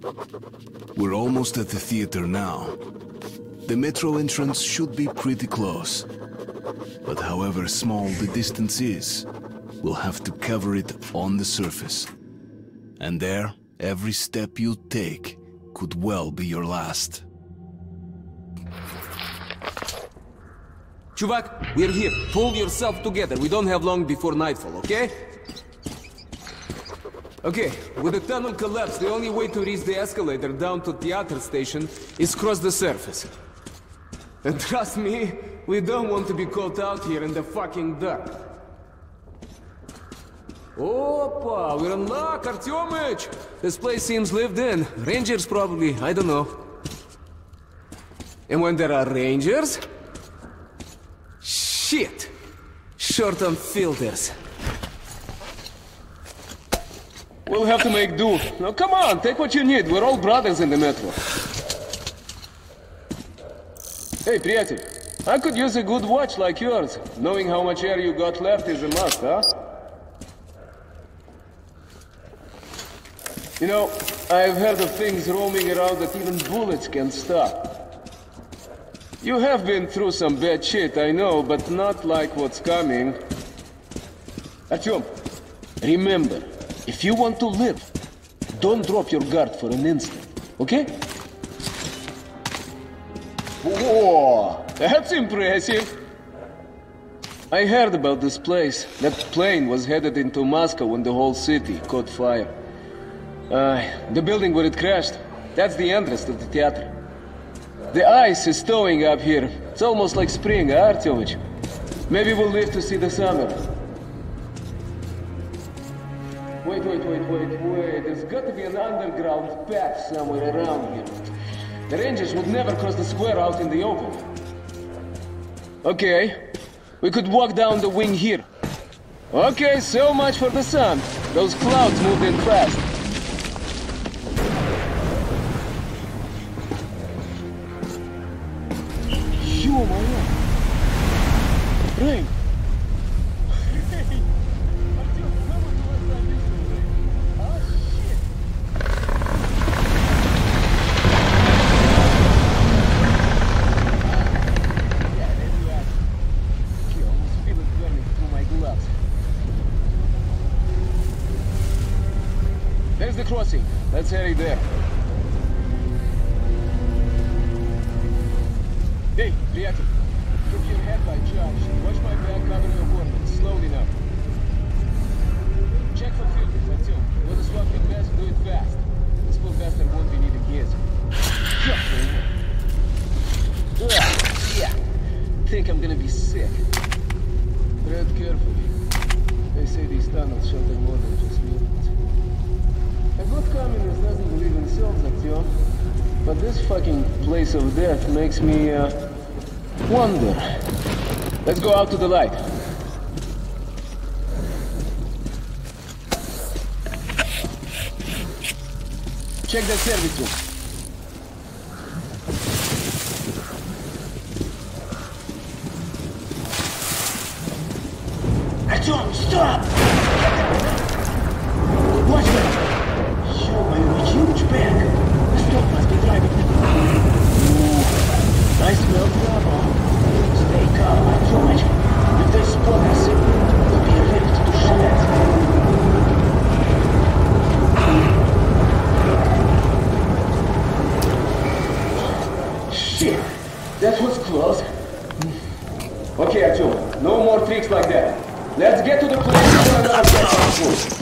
We're almost at the theater now. The metro entrance should be pretty close. But however small the distance is, we'll have to cover it on the surface. And there, every step you take could well be your last. Chuvak, we're here. Pull yourself together. We don't have long before nightfall, okay? Okay, with the tunnel collapsed, the only way to reach the escalator down to theater station is cross the surface. And trust me, we don't want to be caught out here in the fucking dark. Opa, we're on luck, Artyomich! This place seems lived in. Rangers probably, I don't know. And when there are rangers... Shit! Short on filters. We'll have to make do. Now come on, take what you need. We're all brothers in the metro. Hey, приятель, I could use a good watch like yours. Knowing how much air you got left is a must, huh? You know, I've heard of things roaming around that even bullets can stop. You have been through some bad shit, I know, but not like what's coming. Artyom, remember, if you want to live, don't drop your guard for an instant, okay? Whoa, that's impressive. I heard about this place. That plane was headed into Moscow when the whole city caught fire. The building where it crashed, that's the entrance to the theater. The ice is thawing up here. It's almost like spring, huh, Artyomich? Maybe we'll live to see the summer. Wait. There's got to be an underground path somewhere around here. The Rangers would never cross the square out in the open. Okay, we could walk down the wing here. Okay, so much for the sun. Those clouds moved in fast. Ё-моё! Рейн! There's the crossing. Let's head there. Hey, приятель. Keep your head by charge. Watch my back, cover your coordinates. Slowly now. Check for filters, Artyom. Go to swapping gas and do it fast. This poor bastard won't be needing his. Yeah. Think I'm gonna be sick. Tread carefully. They say these tunnels shelter more than just mutants. A good communist doesn't believe in cells, Artyom. But this fucking place of death makes me, wonder. Let's go out to the light. Check the service room. Artyom, stop! Watch that! Ё-моё, huge bag! Stop must be driving them. Ooh, I smell trouble. Stay calm, Artyomich. If they spot us, we'll be ripped to shreds. Shit, that was close. Okay, Artyom, no more tricks like that. Let's get to the place for another food.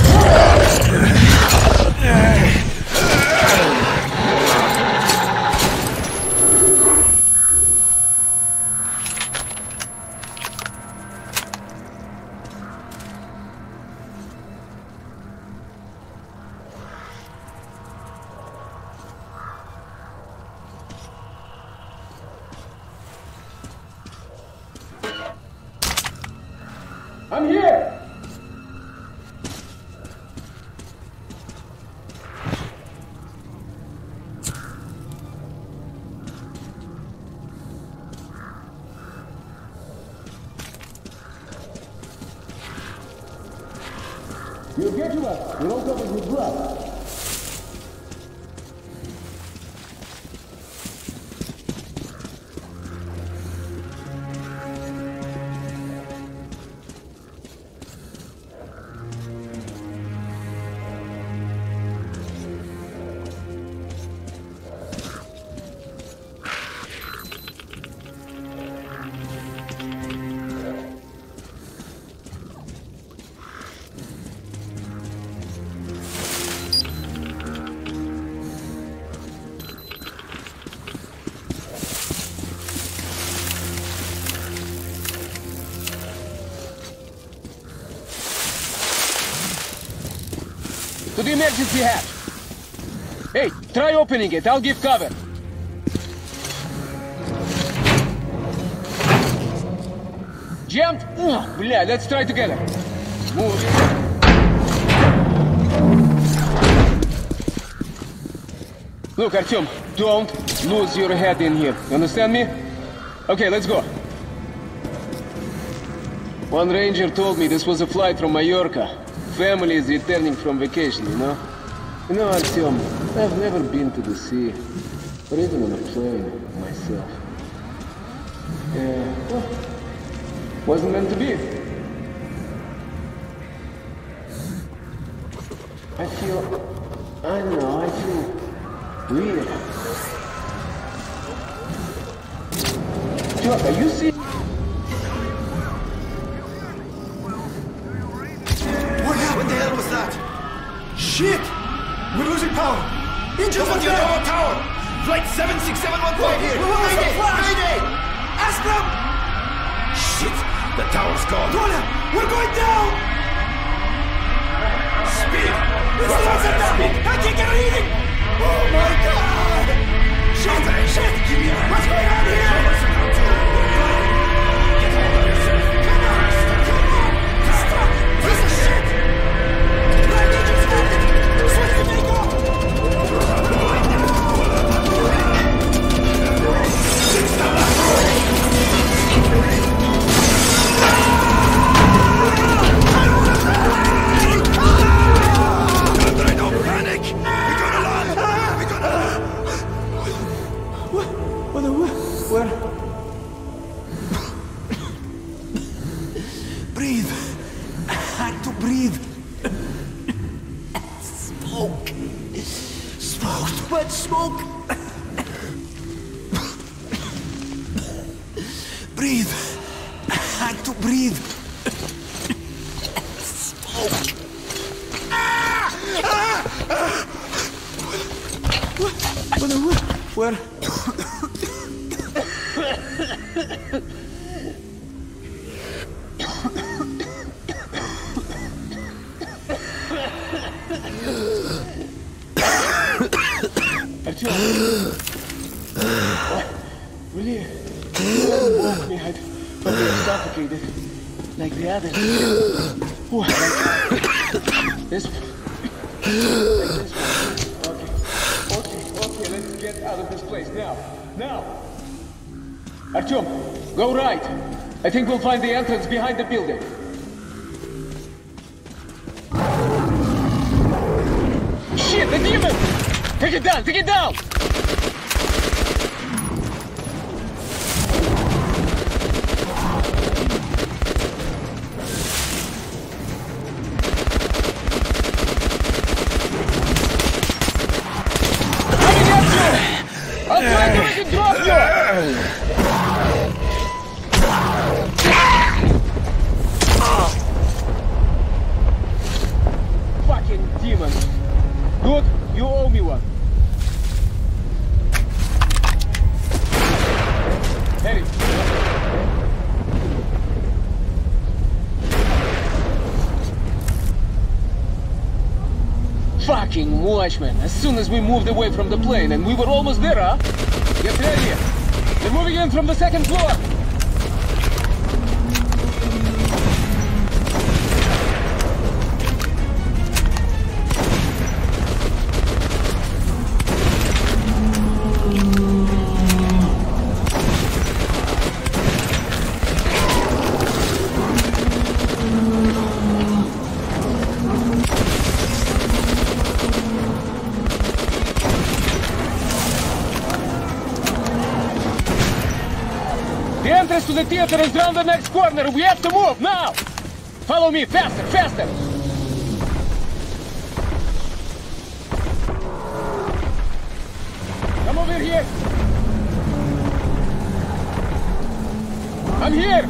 I'm here! You get to us. We're all covered with blood. to the emergency hatch. Hey, try opening it. I'll give cover. Jammed? Bля, let's try together. Move. Look, Artyom, don't lose your head in here. You understand me? Okay, let's go. One ranger told me this was a flight from Mallorca. Family is returning from vacation, you know? You know, Artyom, I've never been to the sea, or even on a plane myself. Yeah, well, wasn't meant to be. I don't know, I feel weird. Chuck, are you serious? What the hell was that? Shit! We're losing power! Engines on the tower! Flight 76715 here! Mayday! Astram! Shit! The tower's gone! Tola! We're going down! Speed! It's the ones at speed! I can't get a reading! Oh my god! Shit! Shit! What's going on here? Breathe. I had to breathe. Smoke. Smoke. Too much smoke. Breathe. I had to breathe. Smoke. Where? What? Really? Woke me. I'd been suffocated. Like the others. Ooh, like this one. Like this one. Okay, let's get out of this place now. Now! Artyom, go right. I think we'll find the entrance behind the building. Shit, the demon! Take it down, take it down! I'll try to make it drop you! Fucking demon! Good, you owe me one. Harry. Fucking watchman! As soon as we moved away from the plane, and we were almost there, huh? Get ready! They're moving in from the second floor! The entrance to the theater is around the next corner. We have to move now! Follow me, faster, faster! Come over here! I'm here!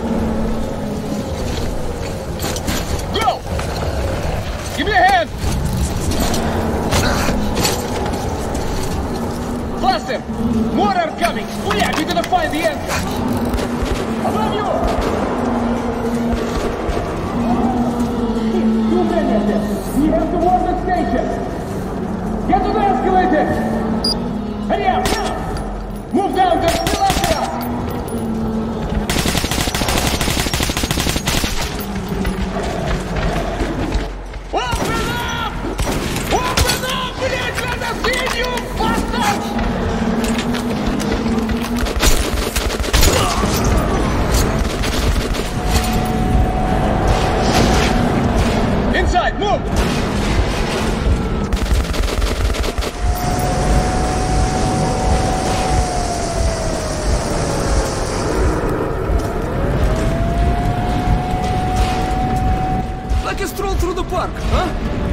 Go! Give me a hand! Faster! More are coming! Oh yeah, we're gonna find the entrance! Above you! Too many of them! We have to warn the stage! Get to the escalator! Hurry up, now! Move down, they're still after us! Open up! Open up! Блять, let us in, you bastards! Inside, move! Like a stroll through the park, huh?